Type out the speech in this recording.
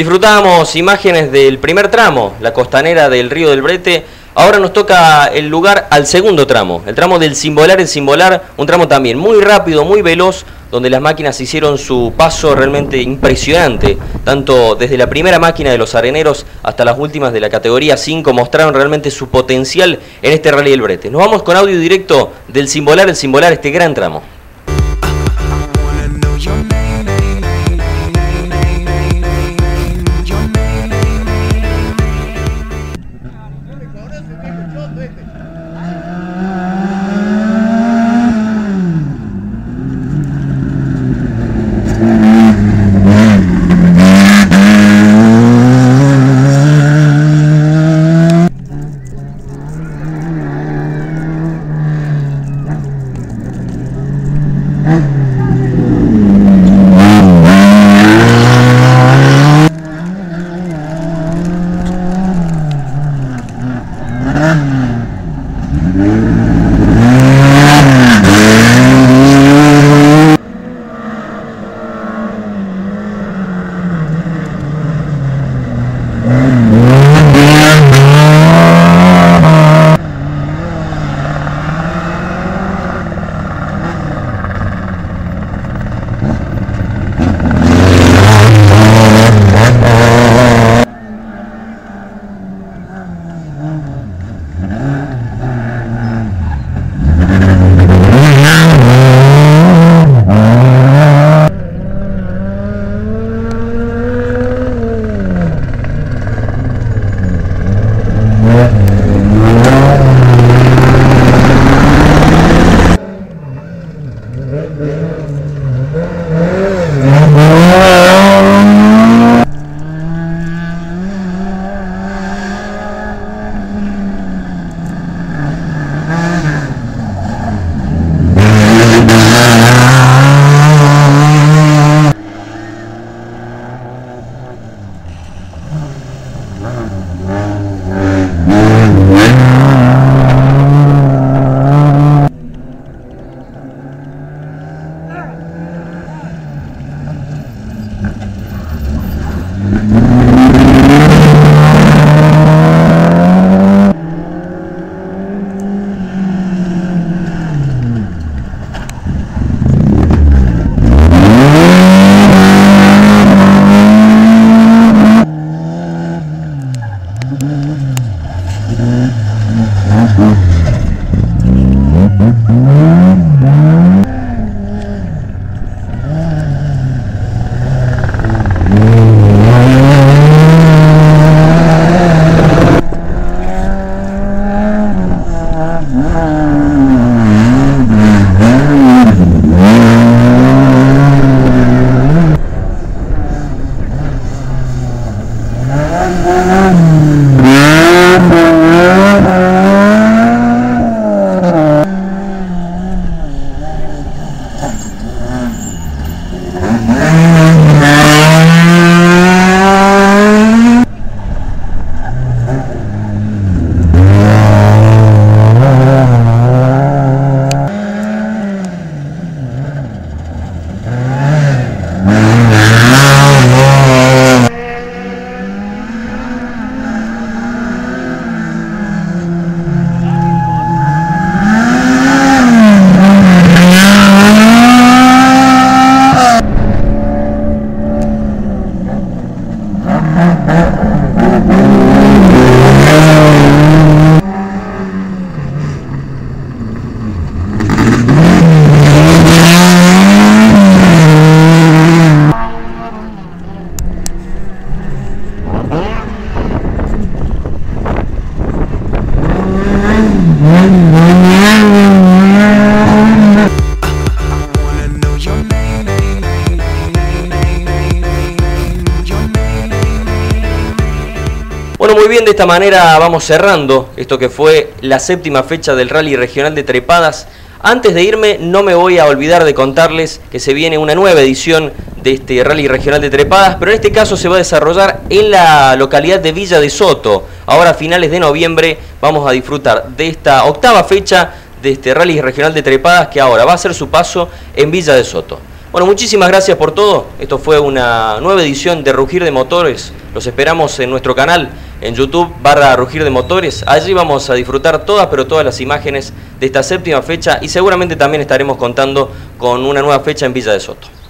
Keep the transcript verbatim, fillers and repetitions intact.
Disfrutamos imágenes del primer tramo, la costanera del Río del Brete. Ahora nos toca el lugar al segundo tramo, el tramo del Cimbolar, el Cimbolar, un tramo también muy rápido, muy veloz, donde las máquinas hicieron su paso realmente impresionante, tanto desde la primera máquina de los areneros hasta las últimas de la categoría cinco, mostraron realmente su potencial en este Rally del Brete. Nos vamos con audio directo del Cimbolar, el Cimbolar, este gran tramo. Bueno, muy bien, de esta manera vamos cerrando esto que fue la séptima fecha del Rally Regional de Trepadas. Antes de irme, no me voy a olvidar de contarles que se viene una nueva edición de este Rally Regional de Trepadas, pero en este caso se va a desarrollar en la localidad de Villa de Soto. Ahora a finales de noviembre vamos a disfrutar de esta octava fecha de este Rally Regional de Trepadas, que ahora va a hacer su paso en Villa de Soto. Bueno, muchísimas gracias por todo. Esto fue una nueva edición de Rugir de Motores. Los esperamos en nuestro canal en YouTube barra Rugir de Motores. Allí vamos a disfrutar todas, pero todas las imágenes de esta séptima fecha y seguramente también estaremos contando con una nueva fecha en Villa de Soto.